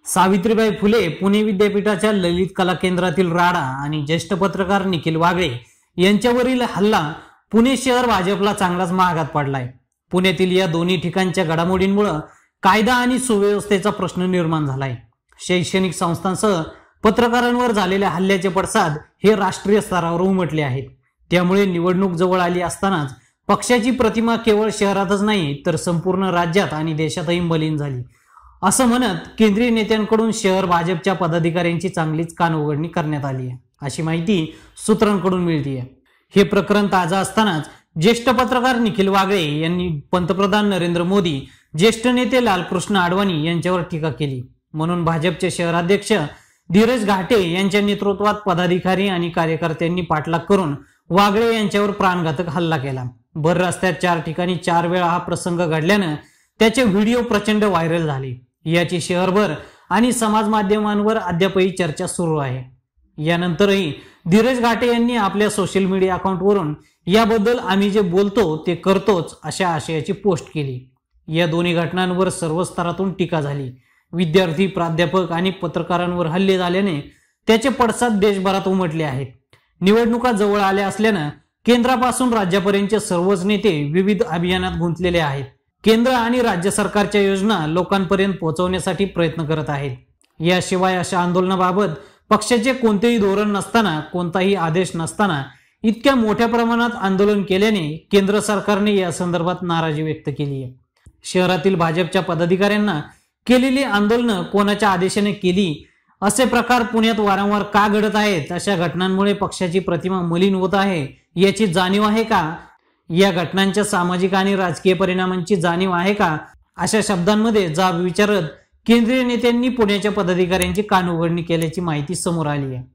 सावित्रीबाई फुले पुणे विद्यापीठाच्या ललित कला केंद्रातील राडा आणि ज्येष्ठ पत्रकार निखिल वागळे यांच्यावरील हल्ला पुणे शहर भाजपला चांगलाच महागात पडलाय। पुण्यातील या दोन्ही ठिकाणच्या घडामोडींमुळे कायदा आणि सुव्यवस्थेचा प्रश्न निर्माण झालाय। शैक्षणिक संस्थांसह पत्रकारांवर झालेल्या हल्ल्याचे पडसाद हे राष्ट्रीय स्तरावर उमटले आहेत। त्यामुळे निवडणूक जवळ आली असतानाच पक्षाची प्रतिमा केवळ शहरातच नाही तर संपूर्ण राज्यात आणि देशातही मलिन झाली, असं म्हणत केंद्रीय नेत्यांकडून शहर भाजपच्या पदाधिकाऱ्यांची चांगलीच कानउघडणी करण्यात आली आहे, अशी माहिती सूत्रांकडून मिळते आहे। हे प्रकरण ताजा असतानाच ज्येष्ठ पत्रकार निखिल वागळे यांनी पंतप्रधान नरेंद्र मोदी, ज्येष्ठ नेते लालकृष्ण अडवाणी यांच्यावर टीका केली। म्हणून भाजपचे शहराध्यक्ष धीरज घाटे यांच्या नेतृत्वात पदाधिकारी आणि कार्यकर्त्यांनी पाठलाग करून वागळे यांच्यावर प्राणघातक हल्ला केला। भर रस्त्यात 4 ठिकाणी 4 वेळा हा प्रसंग घडल्याने त्याचे व्हिडिओ प्रचंड व्हायरल झाले। याची शहरभर आणि समाज माध्यमांवर अद्यापही चर्चा सुरू आहे। यानंतरही धीरज घाटे यांनी आपल्या सोशल मीडिया अकाउंटवरून याबद्दल आम्ही जे बोलतो ते करतोच अशा आशयाची पोस्ट केली। या दोन्ही घटनांवर सर्व स्तरातून टीका झाली। विद्यार्थी, प्राध्यापक आणि पत्रकारांवर हल्ले झाल्याने त्याचे पडसाद देशभरात उमटले आहेत। निवडणुका जवळ आल्या असल्याने केंद्रापासून राज्यापर्यंतचे सर्वच नेते विविध अभियानात गुंतलेले आहेत। केंद्र आणि राज्य सरकारच्या योजना लोकांपर्यंत पोहोचवण्यासाठी प्रयत्न करत आहेत। याशिवाय अशा आंदोलनाबाबत पक्षाचे कोणतेही धोरण नसताना, कोणताही आदेश नसताना इतक्या मोठ्या प्रमाणात आंदोलन केल्याने केंद्र सरकारने या संदर्भात नाराजी व्यक्त केली आहे। शहरातील भाजपच्या पदाधिकाऱ्यांना केलेली आंदोलनं कोणाच्या आदेशाने केली असे प्रकार पुण्यात वारंवार का घडत आहेत? अशा घटनांमुळे पक्षाची प्रतिमा मलिन होत आहे याची जाणीव आहे का? या घटनांच्या सामाजिक आणि राजकीय परिणामांची जाणीव आहे का? अशा शब्दांमध्ये जाब विचारत केंद्रीय नेत्यांनी पुण्याच्या पदाधिकाऱ्यांची कानउघडणी केल्याची माहिती समोर आली आहे।